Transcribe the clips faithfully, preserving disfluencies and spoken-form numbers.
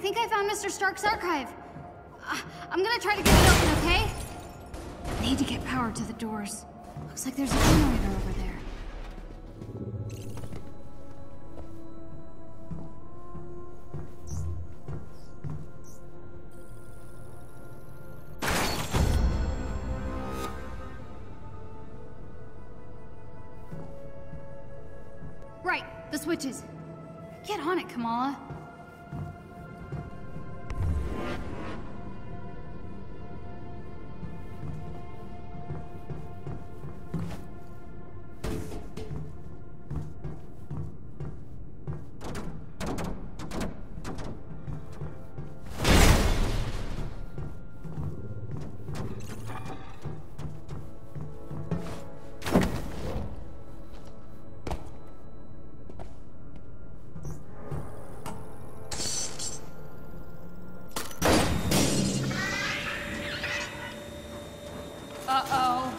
think I found Mister Stark's archive. Uh, I'm gonna try to get it open, okay? I need to get power to the doors. Looks like there's a generator over there. Right, the switches. Get on it, Kamala. Uh-oh.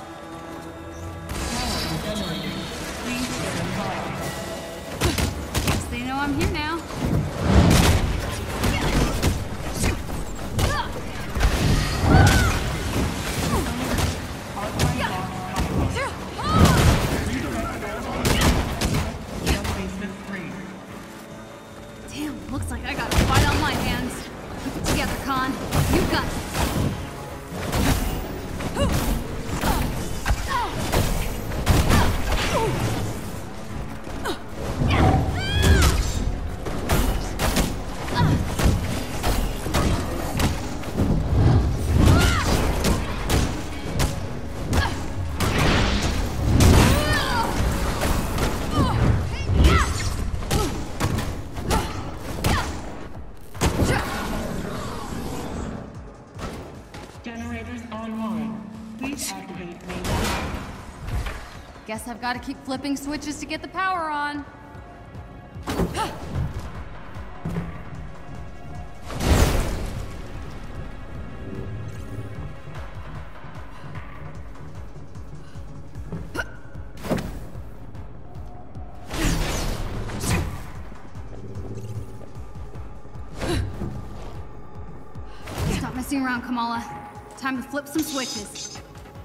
Guess they know I'm here now. Damn, looks like I got a fight on my hands. Keep it together, Khan. You got this. Generators online. Please activate main. Guess I've got to keep flipping switches to get the power on. Stop messing around, Kamala. Time to flip some switches.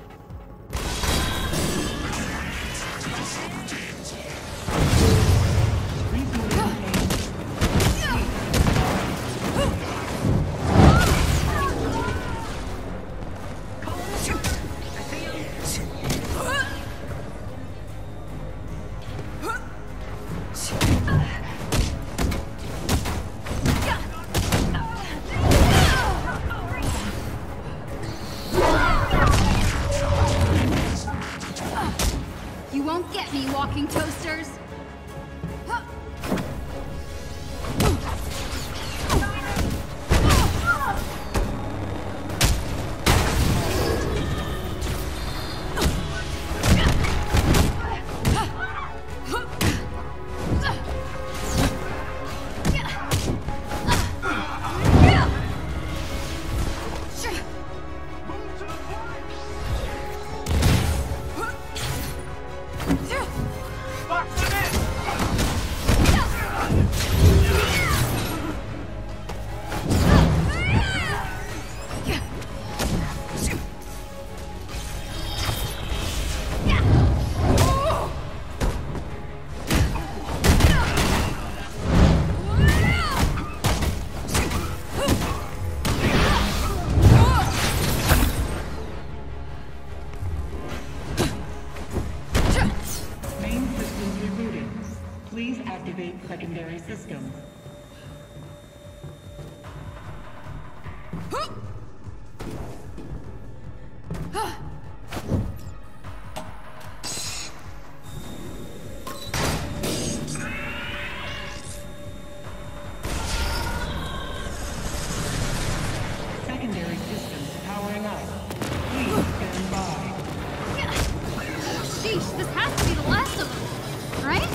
You won't get me, walking toasters! Please activate secondary systems. Secondary systems powering up. Please stand by. Sheesh, this has to be the last of them, right?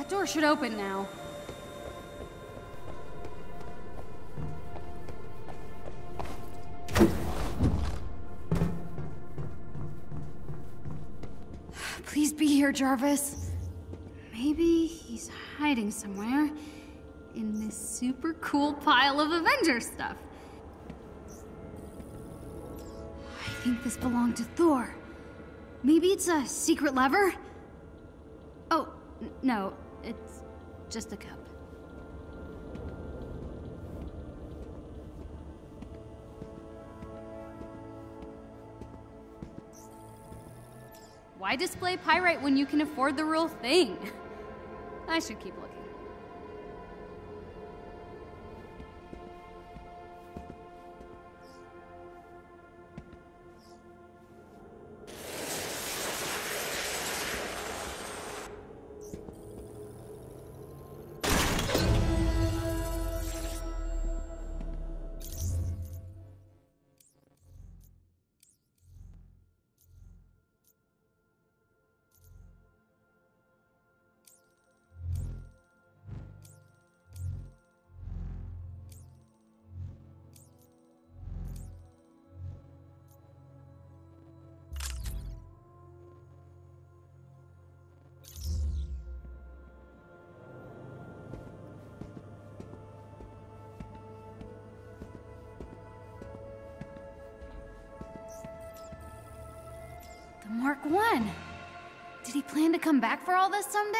door should open now. Please be here, Jarvis. Maybe he's hiding somewhere in this super cool pile of Avengers stuff. I think this belonged to Thor. Maybe it's a secret lever? Oh, n- no, it's just a cup. Why display pyrite when you can afford the real thing? I should keep looking. Mark one. Did he plan to come back for all this someday?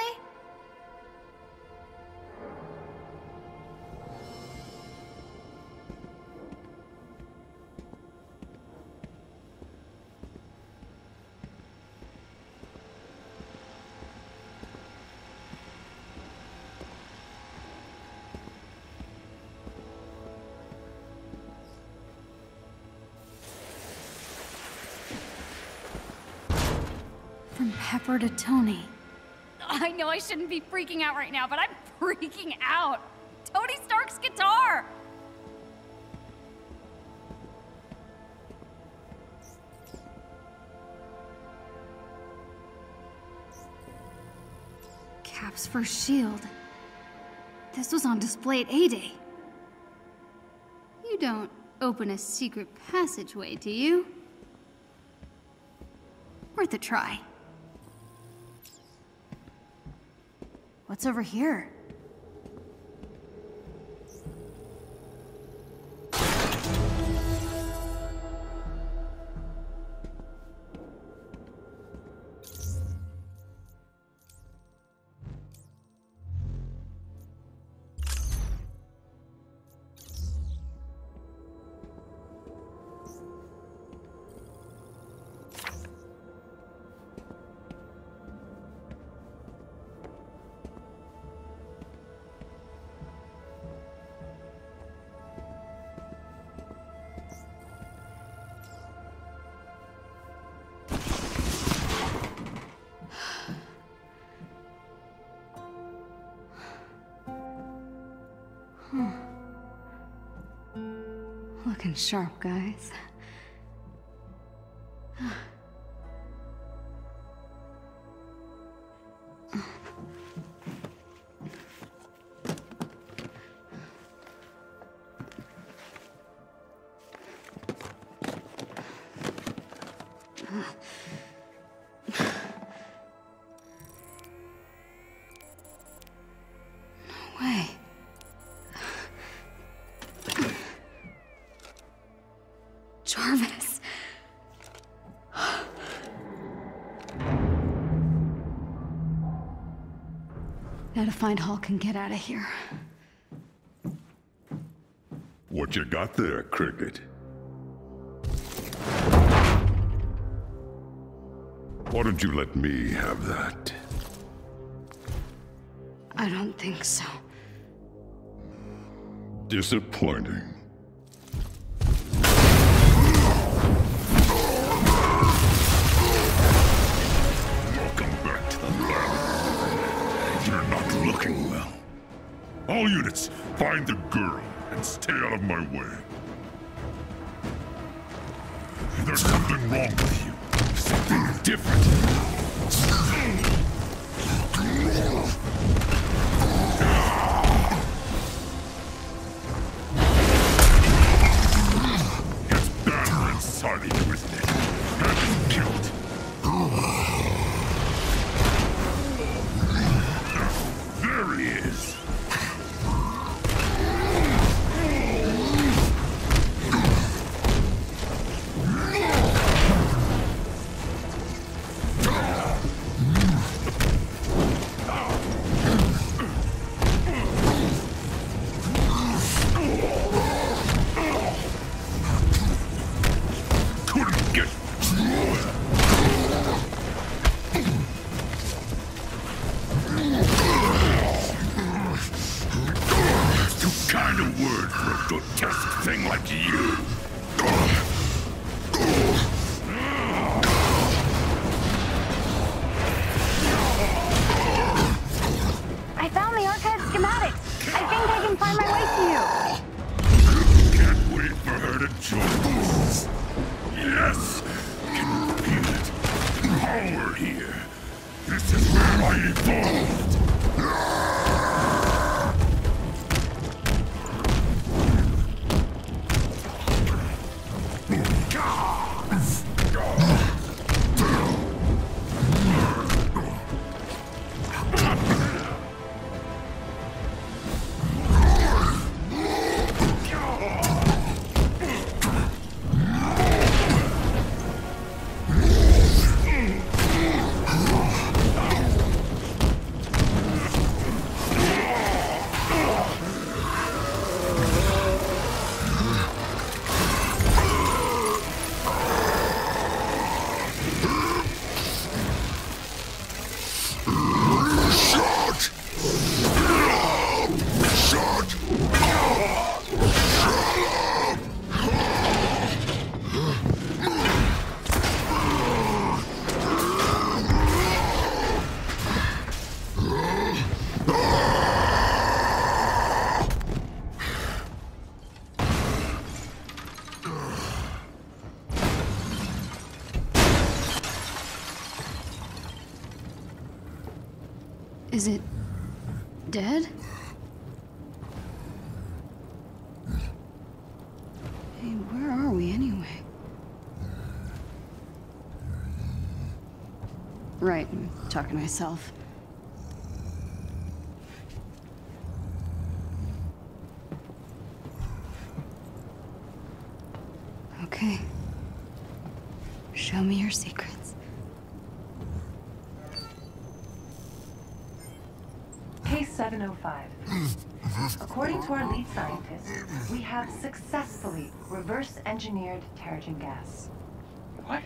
From Pepper to Tony. I know I shouldn't be freaking out right now, but I'm freaking out. Tony Stark's guitar! Cap's first shield. This was on display at A-Day. You don't open a secret passageway, do you? Worth a try. What's over here? Looking sharp, guys. No way. Jarvis. Now to find Hulk and get out of here. What you got there, Cricket? Why don't you let me have that? I don't think so. Disappointing. Welcome back to the lab. You're not looking well. All units, find the girl and stay out of my way. There's something wrong with you. Something different. find a word for a grotesque thing like you. I found the archive schematics. I think I can find my way to you. Can't wait for her to join us. Yes, can you feel it? Power here. This is where I evolved. Is it dead? Hey, where are we anyway? Right, I'm talking to myself. Okay. Show me your secrets. Case seven oh five. According to our lead scientist, we have successfully reverse-engineered Terrigen gas. What?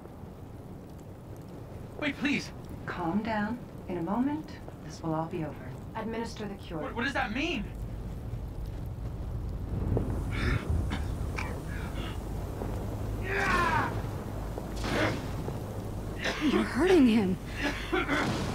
Wait, please. Calm down. In a moment, this will all be over. Administer the cure. What, what does that mean? You're hurting him.